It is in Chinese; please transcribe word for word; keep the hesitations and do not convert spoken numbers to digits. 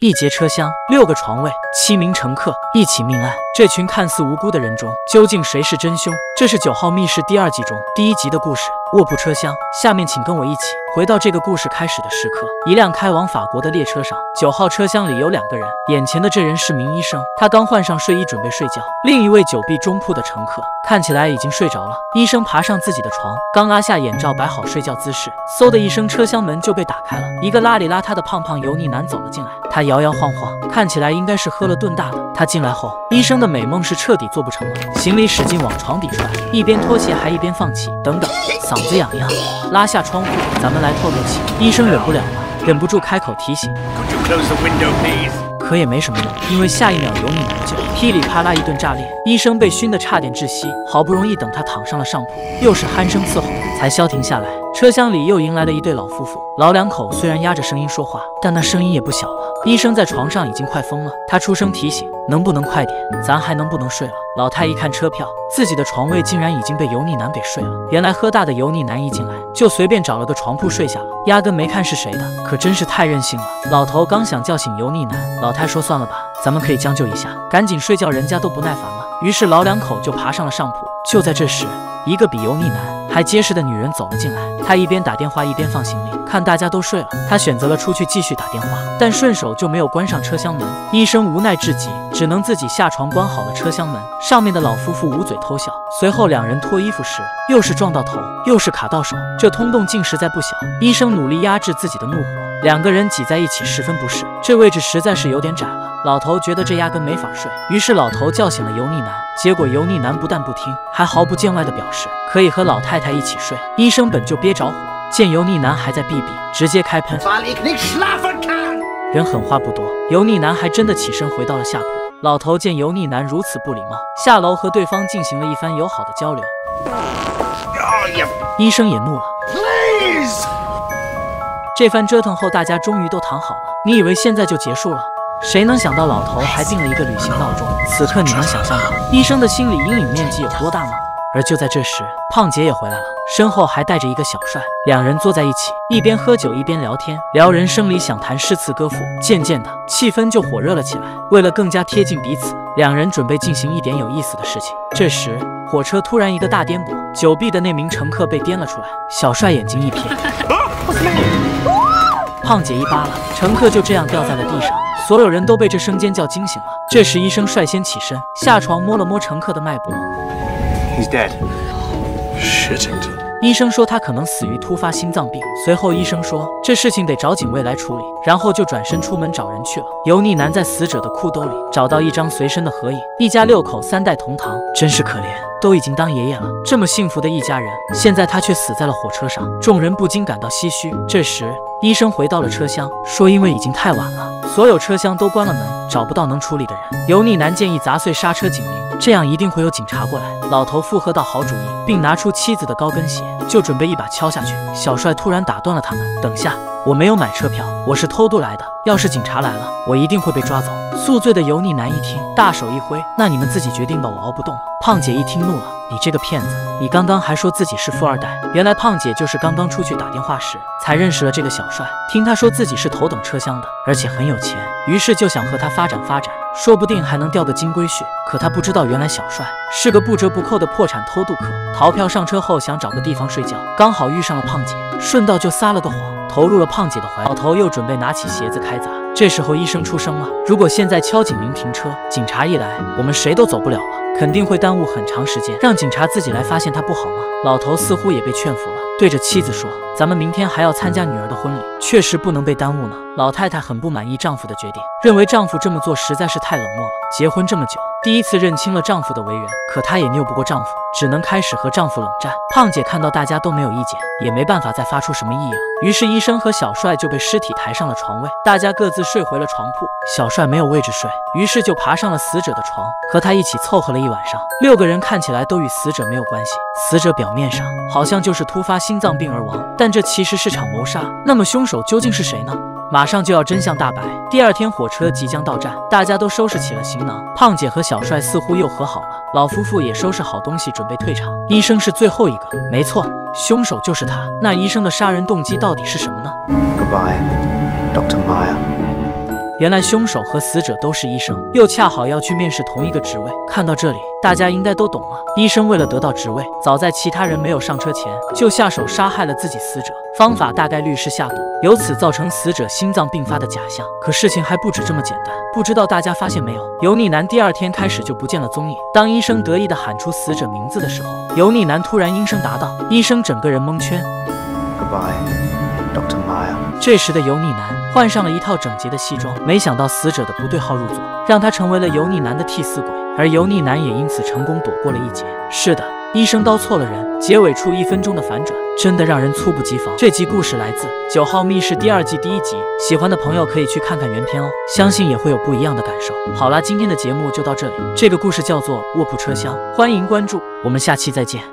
一节车厢，六个床位，七名乘客，一起命案。这群看似无辜的人中，究竟谁是真凶？这是《九号密室》第二季中第一集的故事。卧铺车厢，下面请跟我一起回到这个故事开始的时刻。一辆开往法国的列车上，九号车厢里有两个人，眼前的这人是名医生，他刚换上睡衣准备睡觉。另一位久闭中铺的乘客看起来已经睡着了。医生爬上自己的床，刚拉下眼罩摆好睡觉姿势，嗖的一声，车厢门就被打开了。一个邋里邋遢的胖胖油腻男走了进来，他摇摇晃晃，看起来应该是喝了顿大的。他进来后，医生的美梦是彻底做不成了，行李使劲往床底拽，一边脱鞋还一边放气。等等，嗓子痒痒，拉下窗户，咱们来透透气。医生忍不了了，忍不住开口提醒。可也没什么用，因为下一秒油腻男就噼里啪啦一顿炸裂，医生被熏得差点窒息。好不容易等他躺上了上铺，又是鼾声伺候，才消停下来。车厢里又迎来了一对老夫妇，老两口虽然压着声音说话，但那声音也不小了。医生在床上已经快疯了，他出声提醒，能不能快点，咱还能不能睡了？老太一看车票，自己的床位竟然已经被油腻男给睡了。原来喝大的油腻男一进来就随便找了个床铺睡下了，压根没看是谁的，可真是太任性了。老头刚想叫醒油腻男，老太说算了吧，咱们可以将就一下，赶紧睡觉，人家都不耐烦了。于是老两口就爬上了上铺。就在这时，一个比油腻男还结实的女人走了进来，她一边打电话一边放行李，看大家都睡了，她选择了出去继续打电话，但顺手就没有关上车厢门。医生无奈至极，只能自己下床关好了车厢门。上面的老夫妇捂嘴偷笑，随后两人脱衣服时，又是撞到头，又是卡到手，这通动静实在不小。医生努力压制自己的怒火，两个人挤在一起十分不适，这位置实在是有点窄了。老头觉得这压根没法睡，于是老头叫醒了油腻男，结果油腻男不但不听，还毫不见外地表示可以和老太太一起睡。医生本就憋着火，见油腻男还在避避，直接开喷。人狠话不多，油腻男还真的起身回到了下铺。老头见油腻男如此不礼貌，下楼和对方进行了一番友好的交流。医生也怒了。这番折腾后，大家终于都躺好了。你以为现在就结束了？谁能想到老头还定了一个旅行闹钟？此刻你能想象到医生的心理阴影面积有多大吗？而就在这时，胖姐也回来了，身后还带着一个小帅。两人坐在一起，一边喝酒一边聊天，聊人生理想，谈诗词歌赋。渐渐的，气氛就火热了起来。为了更加贴近彼此，两人准备进行一点有意思的事情。这时，火车突然一个大颠簸，久闭的那名乘客被颠了出来。小帅眼睛一瞥，胖姐一扒拉，乘客就这样掉在了地上。所有人都被这声尖叫惊醒了。这时医生率先起身，下床摸了摸乘客的脉搏。 He's dead. Shittington. 医生说他可能死于突发心脏病。随后医生说这事情得找警卫来处理，然后就转身出门找人去了。油腻男在死者的裤兜里找到一张随身的合影，一家六口三代同堂，真是可怜，都已经当爷爷了，这么幸福的一家人，现在他却死在了火车上。众人不禁感到唏嘘。这时医生回到了车厢，说因为已经太晚了，所有车厢都关了门，找不到能处理的人。油腻男建议砸碎刹车警铃，这样一定会有警察过来。老头附和道好主意，并拿出妻子的高跟鞋，就准备一把敲下去。小帅突然打断了他们，等下，我没有买车票，我是偷渡来的，要是警察来了，我一定会被抓走。宿醉的油腻男一听，大手一挥，那你们自己决定吧，我熬不动了。胖姐一听怒了，你这个骗子，你刚刚还说自己是富二代。原来胖姐就是刚刚出去打电话时才认识了这个小帅，听他说自己是头等车厢的，而且很有钱，于是就想和他发展发展，说不定还能钓个金龟婿。可他不知道，原来小帅是个不折不扣的破产偷渡客。逃票上车后想找个地方睡觉，刚好遇上了胖姐，顺道就撒了个谎，投入了胖姐的怀。老头又准备拿起鞋子开砸，这时候医生出声了，如果现在敲警铃停车，警察一来，我们谁都走不了了，肯定会耽误很长时间，让警察自己来发现他不好吗？老头似乎也被劝服了，对着妻子说，咱们明天还要参加女儿的婚礼，确实不能被耽误呢。老太太很不满意丈夫的决定，认为丈夫这么做实在是太冷漠了。结婚这么久，第一次认清了丈夫的为人，可她也拗不过丈夫，只能开始和丈夫冷战。胖姐看到大家都没有意见，也没办法再发出什么异议了，于是医生和小帅就被尸体抬上了床位，大家各自睡回了床铺。小帅没有位置睡，于是就爬上了死者的床，和他一起凑合了一晚上。六个人看起来都与死者没有关系，死者表面上好像就是突发心脏病而亡，但这其实是场谋杀。那么凶手究竟是谁呢？马上就要真相大白。第二天火车即将到站，大家都收拾起了行囊。胖姐和小帅似乎又和好了，老夫妇也收拾好东西准备退场。医生是最后一个，没错，凶手就是他。那医生的杀人动机到底是什么呢？ Goodbye, Doctor Meyer. 原来凶手和死者都是医生，又恰好要去面试同一个职位。看到这里，大家应该都懂了。医生为了得到职位，早在其他人没有上车前就下手杀害了自己死者，方法大概率是下毒，由此造成死者心脏病发的假象。可事情还不止这么简单，不知道大家发现没有，油腻男第二天开始就不见了踪影。当医生得意地喊出死者名字的时候，油腻男突然应声答道，医生整个人蒙圈。 Goodbye, Doctor Meyer。 这时的油腻男换上了一套整洁的西装，没想到死者的不对号入座，让他成为了油腻男的替死鬼，而油腻男也因此成功躲过了一劫。是的，医生刀错了人，结尾处一分钟的反转，真的让人猝不及防。这集故事来自《九号密室》第二季第一集，喜欢的朋友可以去看看原片哦，相信也会有不一样的感受。好啦，今天的节目就到这里，这个故事叫做《卧铺车厢》，欢迎关注，我们下期再见。